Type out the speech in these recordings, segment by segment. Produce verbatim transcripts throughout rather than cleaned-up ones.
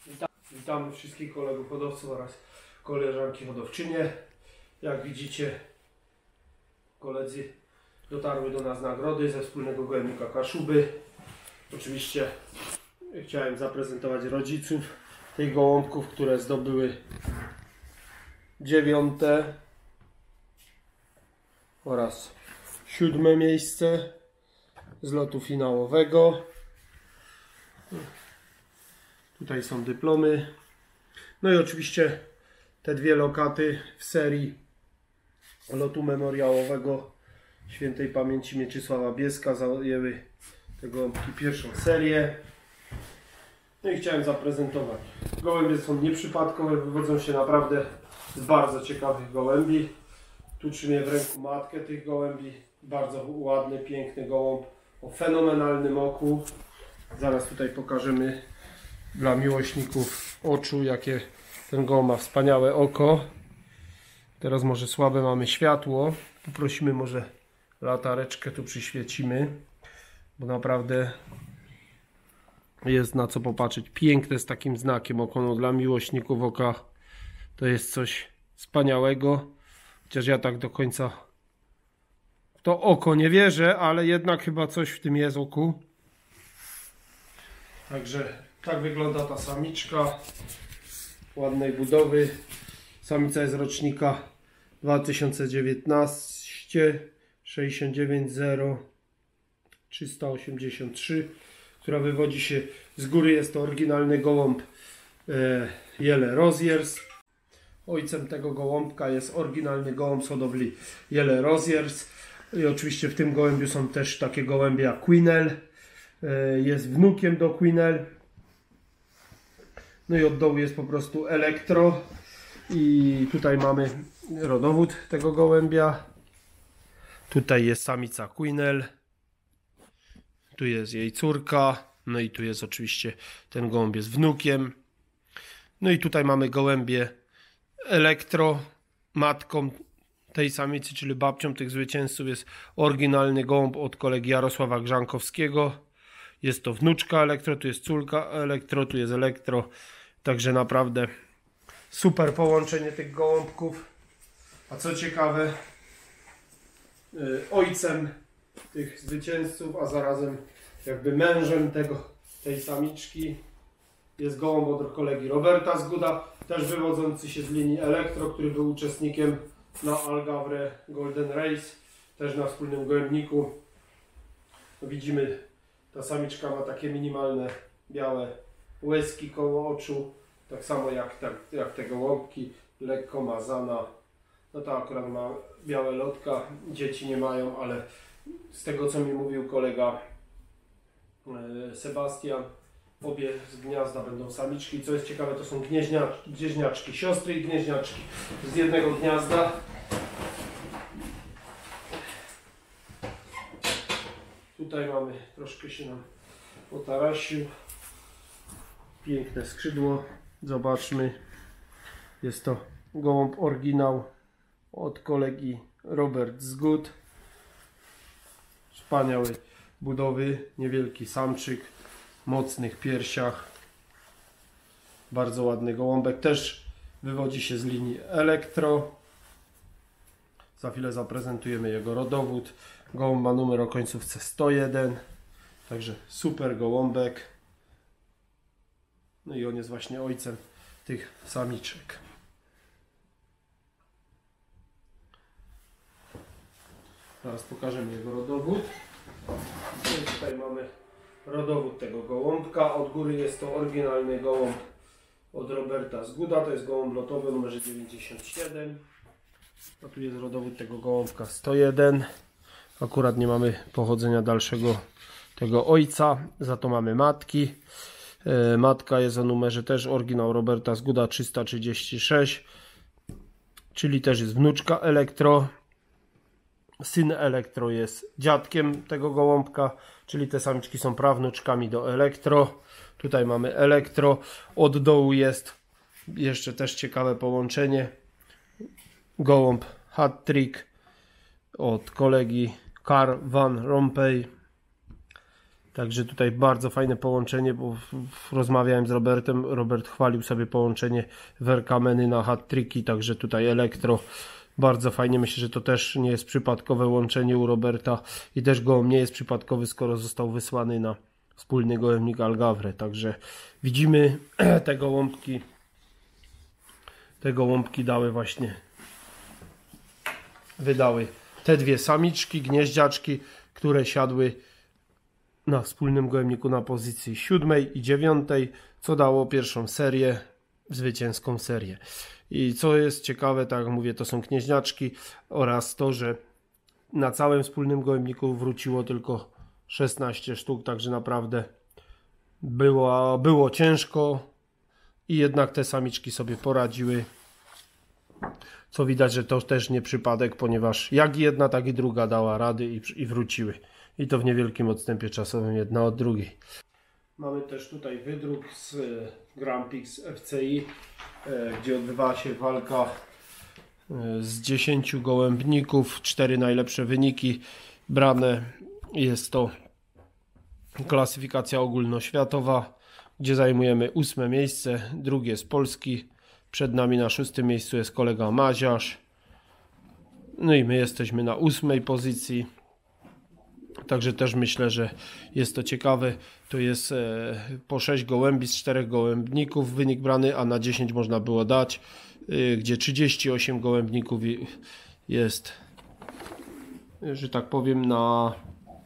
Witam, witamy wszystkich kolegów hodowców oraz koleżanki hodowczynie. Jak widzicie, koledzy dotarły do nas nagrody ze wspólnego gołębnika Kaszuby. Oczywiście chciałem zaprezentować rodziców tych gołąbków, które zdobyły dziewiąte oraz siódme miejsce z lotu finałowego. Tutaj są dyplomy. No i oczywiście te dwie lokaty w serii lotu memoriałowego świętej pamięci Mieczysława Bieska zajęły te gołąbki pierwszą serię. No i chciałem zaprezentować. Gołębie są nieprzypadkowe, wywodzą się naprawdę z bardzo ciekawych gołębi. Tu trzymię w ręku matkę tych gołębi. Bardzo ładny, piękny gołąb o fenomenalnym oku. Zaraz tutaj pokażemy dla miłośników oczu, jakie ten gołąb ma wspaniałe oko. Teraz może słabe mamy światło. Poprosimy może latareczkę, tu przyświecimy, bo naprawdę jest na co popatrzeć. Piękne z takim znakiem oko. No, dla miłośników oka to jest coś wspaniałego. Chociaż ja tak do końca w to oko nie wierzę, ale jednak chyba coś w tym jest oku. Także tak wygląda ta samiczka ładnej budowy. Samica jest rocznika dwa tysiące dziewiętnaście, sześćdziesiąt dziewięć zero trzysta osiemdziesiąt trzy, która wywodzi się z góry. Jest to oryginalny gołąb e, Yellow Rosiers. Ojcem tego gołąbka jest oryginalny gołąb z hodowli Yellow Rosiers. I oczywiście w tym gołębiu są też takie gołębie jak Queenel. E, jest wnukiem do Queenel. No i od dołu jest po prostu Elektro. I tutaj mamy rodowód tego gołębia. Tutaj jest samica Queenel. Tu jest jej córka. No i tu jest oczywiście ten gołąb jest wnukiem. No i tutaj mamy gołębie Elektro. Matką tej samicy, czyli babcią tych zwycięzców, jest oryginalny gołąb od kolegi Jarosława Grzankowskiego. Jest to wnuczka Elektro, tu jest córka Elektro, tu jest Elektro. Także naprawdę super połączenie tych gołąbków. A co ciekawe, ojcem tych zwycięzców, a zarazem jakby mężem tego, tej samiczki jest gołąb od kolegi Roberta Zguda, też wywodzący się z linii Elektro, który był uczestnikiem na Algarve Golden Race, też na wspólnym gołębniku. No widzimy, ta samiczka ma takie minimalne białe łezki koło oczu, tak samo jak, tak, jak te gołąbki, lekko mazana. No to akurat ma białe lotka, dzieci nie mają, ale z tego co mi mówił kolega e, Sebastian, obie z gniazda będą samiczki. Co jest ciekawe, to są gnieźniaczki, gnieźniaczki, siostry i gnieźniaczki z jednego gniazda. Tutaj mamy, troszkę się nam potarasił. Piękne skrzydło. Zobaczmy. Jest to gołąb oryginał od kolegi Robert Zgud. Wspaniałej budowy. Niewielki samczyk. Mocnych piersiach. Bardzo ładny gołąbek. Też wywodzi się z linii Elektro. Za chwilę zaprezentujemy jego rodowód. Gołąb ma numer o końcówce sto jeden. Także super gołąbek. No i on jest właśnie ojcem tych samiczek. Teraz pokażemy jego rodowód. I tutaj mamy rodowód tego gołąbka. Od góry jest to oryginalny gołąb od Roberta Zguda. To jest gołąb lotowy o numerze dziewięćdziesiąt siedem. A tu jest rodowód tego gołąbka sto jeden. Akurat nie mamy pochodzenia dalszego tego ojca, za to mamy matki. E, matka jest o numerze też oryginał Roberta Zguda trzysta trzydzieści sześć, czyli też jest wnuczka Elektro. Syn Elektro jest dziadkiem tego gołąbka, czyli te samiczki są prawnuczkami do Elektro. Tutaj mamy Elektro. Od dołu jest jeszcze też ciekawe połączenie. Gołąb Hat-Trick od kolegi Carl Van Rompuy. Także tutaj bardzo fajne połączenie, bo rozmawiałem z Robertem, Robert chwalił sobie połączenie Verkameny na hat-tricki, także tutaj elektro, bardzo fajnie, myślę, że to też nie jest przypadkowe łączenie u Roberta i też gołąb nie jest przypadkowy, skoro został wysłany na wspólny gołębnik Algawre, także widzimy te gołąbki, te gołąbki dały właśnie, wydały te dwie samiczki, gnieździaczki, które siadły na wspólnym gołębniku na pozycji siódmej i dziewiątej, co dało pierwszą serię, zwycięską serię. I co jest ciekawe, tak jak mówię, to są gnieździaczki oraz to, że na całym wspólnym gołębniku wróciło tylko szesnaście sztuk, także naprawdę było, było ciężko i jednak te samiczki sobie poradziły. Co widać, że to też nie przypadek, ponieważ jak jedna, tak i druga dała rady i, i wróciły. I to w niewielkim odstępie czasowym jedna od drugiej. Mamy też tutaj wydruk z Grampix F C I, gdzie odbywała się walka z dziesięciu gołębników, cztery najlepsze wyniki brane. Jest to klasyfikacja ogólnoświatowa, gdzie zajmujemy ósme miejsce, drugie z Polski. Przed nami na szóstym miejscu jest kolega Maziarz. No i my jesteśmy na ósmej pozycji. Także też myślę, że jest to ciekawe. To jest e, po sześć gołębi z czterech gołębników wynik brany, a na dziesięć można było dać, e, gdzie trzydzieści osiem gołębników jest, że tak powiem, na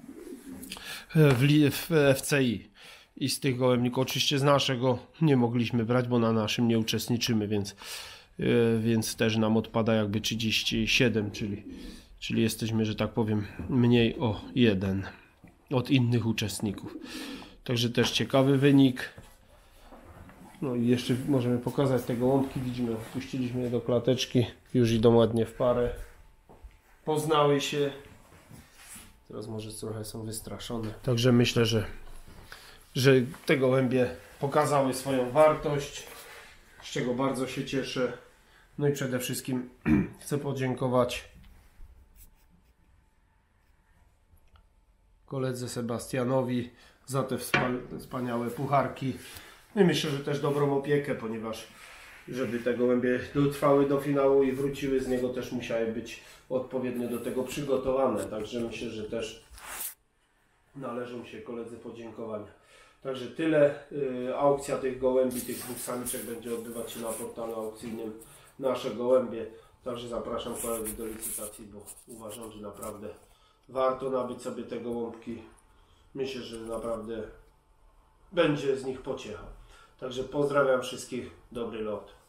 w, w F C I. I z tych gołębników, oczywiście z naszego nie mogliśmy brać, bo na naszym nie uczestniczymy, więc, e, więc też nam odpada jakby trzydzieści siedem, czyli Czyli jesteśmy, że tak powiem, mniej o jeden od innych uczestników. Także też ciekawy wynik. No i jeszcze możemy pokazać te gołąbki. Widzimy, wpuściliśmy je do klateczki. Już idą ładnie w parę. Poznały się. Teraz może trochę są wystraszone. Także myślę, że, że te gołębie pokazały swoją wartość, z czego bardzo się cieszę. No i przede wszystkim chcę podziękować koledze Sebastianowi za te wspaniałe pucharki. No i myślę, że też dobrą opiekę, ponieważ żeby te gołębie dotrwały do finału i wróciły z niego, też musiały być odpowiednio do tego przygotowane. Także myślę, że też należą się koledze podziękowania. Także tyle. Aukcja tych gołębi, tych dwóch samiczek będzie odbywać się na portalu aukcyjnym Nasze Gołębie. Także zapraszam kolegów do licytacji, bo uważam, że naprawdę warto nabyć sobie te gołąbki. Myślę, że naprawdę będzie z nich pociecha. Także pozdrawiam wszystkich. Dobry lot.